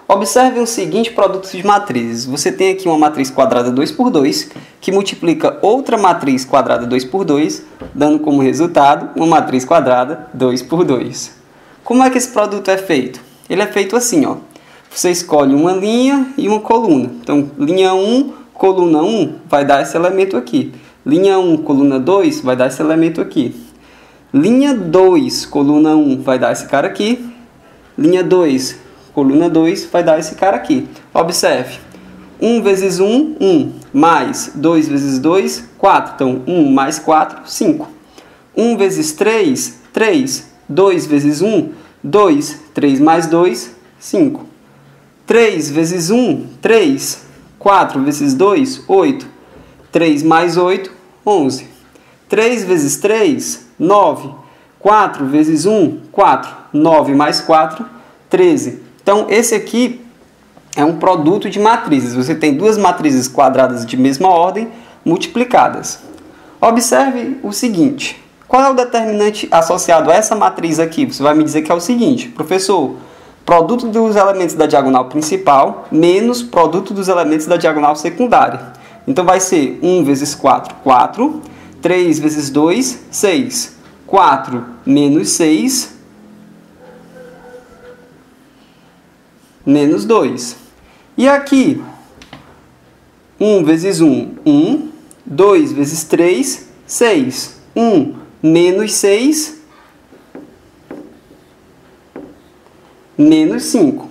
Observe o seguinte produto de matrizes. Você tem aqui uma matriz quadrada 2 por 2, que multiplica outra matriz quadrada 2 por 2, dando como resultado uma matriz quadrada 2 por 2. Como é que esse produto é feito? Ele é feito assim, ó. Você escolhe uma linha e uma coluna. Então, linha 1, coluna 1, vai dar esse elemento aqui. Linha 1, coluna 2, vai dar esse elemento aqui. Linha 2, coluna 1, vai dar esse cara aqui. Linha 2, coluna 2, vai dar esse cara aqui. Observe. 1 vezes 1, 1. Mais 2 vezes 2, 4. Então, 1 mais 4, 5. 1 vezes 3, 3. 2 vezes 1, 2. 3 mais 2, 5. 3 vezes 1, 3. 4 vezes 2, 8. 3 mais 8, 11. 3 vezes 3, 9. 4 vezes 1, 4. 9 mais 4, 13. Então, esse aqui é um produto de matrizes. Você tem duas matrizes quadradas de mesma ordem multiplicadas. Observe o seguinte. Qual é o determinante associado a essa matriz aqui? Você vai me dizer que é o seguinte. Professor, produto dos elementos da diagonal principal menos produto dos elementos da diagonal secundária. Então, vai ser 1 vezes 4, 4. 3 vezes 2, 6. 4 menos 6, menos 2. E aqui, 1 vezes 1, 1. 2 vezes 3, 6. 1 menos 6, menos 5.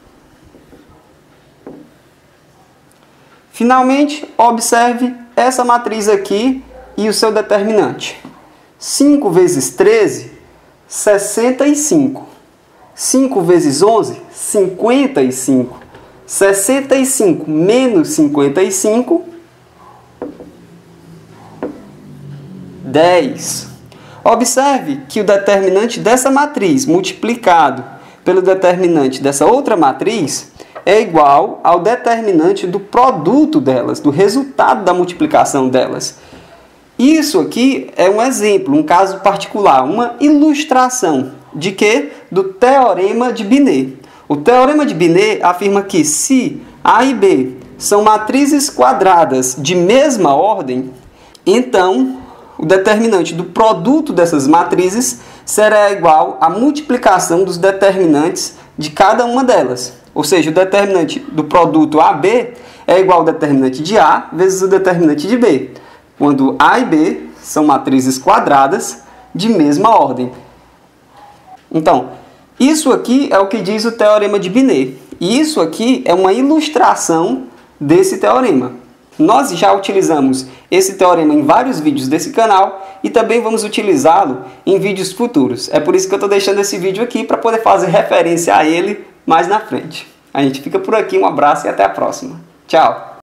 Finalmente, observe essa matriz aqui e o seu determinante. 5 vezes 13, 65. 5 vezes 11, 55. 65 menos 55, 10. Observe que o determinante dessa matriz multiplicado pelo determinante dessa outra matriz é igual ao determinante do produto delas, do resultado da multiplicação delas. Isso aqui é um exemplo, um caso particular, uma ilustração de quê? Do Teorema de Binet. O Teorema de Binet afirma que se A e B são matrizes quadradas de mesma ordem, então o determinante do produto dessas matrizes será igual à multiplicação dos determinantes de cada uma delas. Ou seja, o determinante do produto AB é igual ao determinante de A vezes o determinante de B, quando A e B são matrizes quadradas de mesma ordem. Então, isso aqui é o que diz o Teorema de Binet. E isso aqui é uma ilustração desse teorema. Nós já utilizamos esse teorema em vários vídeos desse canal e também vamos utilizá-lo em vídeos futuros. É por isso que eu estou deixando esse vídeo aqui para poder fazer referência a ele mais na frente. A gente fica por aqui, um abraço e até a próxima. Tchau!